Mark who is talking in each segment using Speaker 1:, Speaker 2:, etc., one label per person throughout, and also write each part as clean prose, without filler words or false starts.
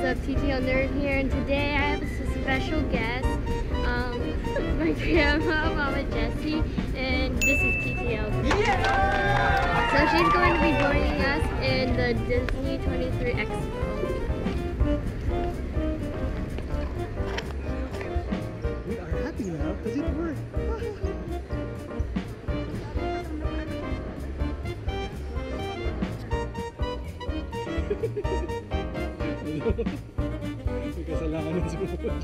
Speaker 1: up? TTL Nerd here, and today I have a special guest, my grandma, Mama Jessie, and this is TTL. Yeah! So she's going to be joining us in the D23 Expo.
Speaker 2: We are happy now because it worked. May kasalanan ng sumunod.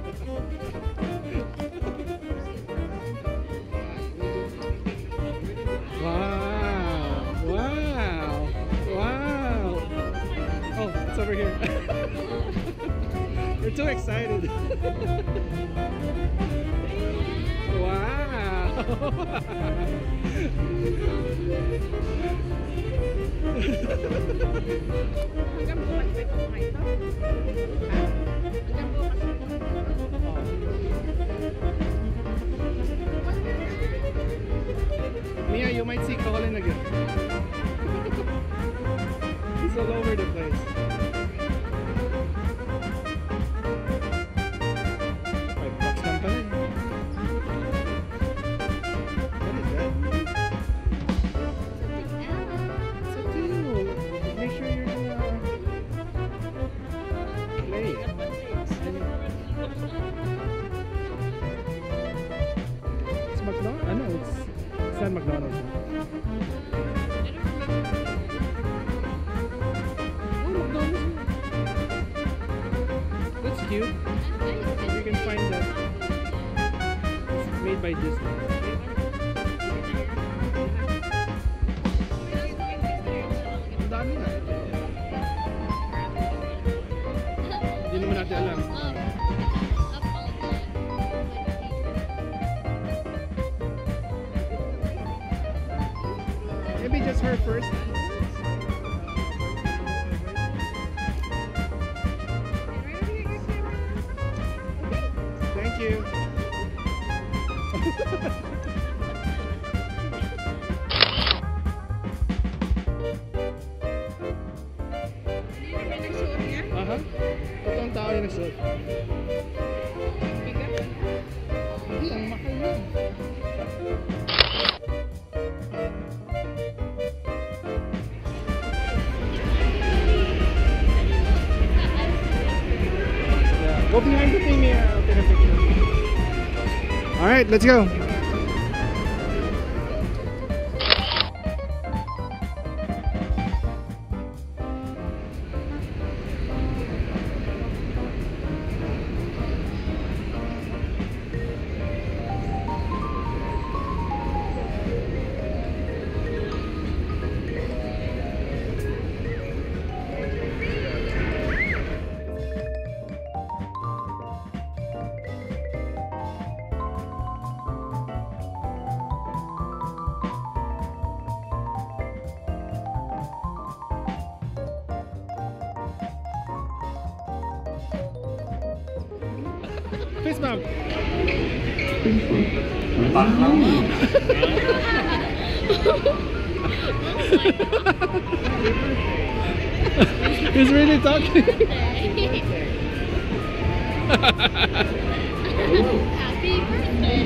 Speaker 2: Wow! Wow! Wow! Oh, it's over here. We're too excited. Wow!
Speaker 3: Hanggang bukas may pamahay ito? Ha? Hanggang bukas may pamahay ito?
Speaker 2: Mia, you might see Colin again. He's all over the place. Like box company. What is that? It's up to you. Make sure you're gonna play. It's McDonald's? I know it's not McDonald's. Oh, McDonald's. That's cute. You can find that. It's made by Disney. Ang dami na. Hindi naman natin alam. Maybe just her first. Thank you. Totoong tao yung nagsuot. Hindi, ang mahal yun. Go behind the thing here. I'll take a picture. Alright, let's go. Fist bump. He's really talking.
Speaker 1: Happy birthday!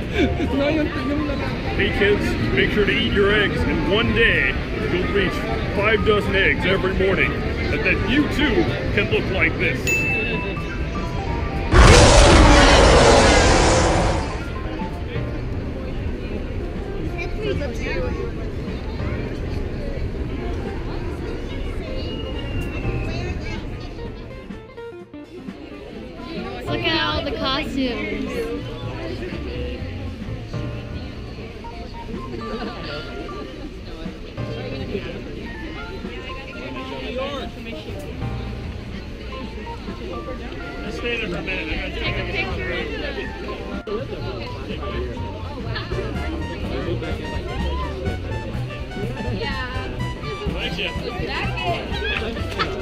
Speaker 4: Hey kids, make sure to eat your eggs, and one day you'll reach 5 dozen eggs every morning, and then you too can look like this.
Speaker 1: Look at all the costumes.
Speaker 4: Just stay there for a minute. I gotta take a picture.
Speaker 1: Yeah.
Speaker 4: Thanks, yeah.
Speaker 1: Exactly.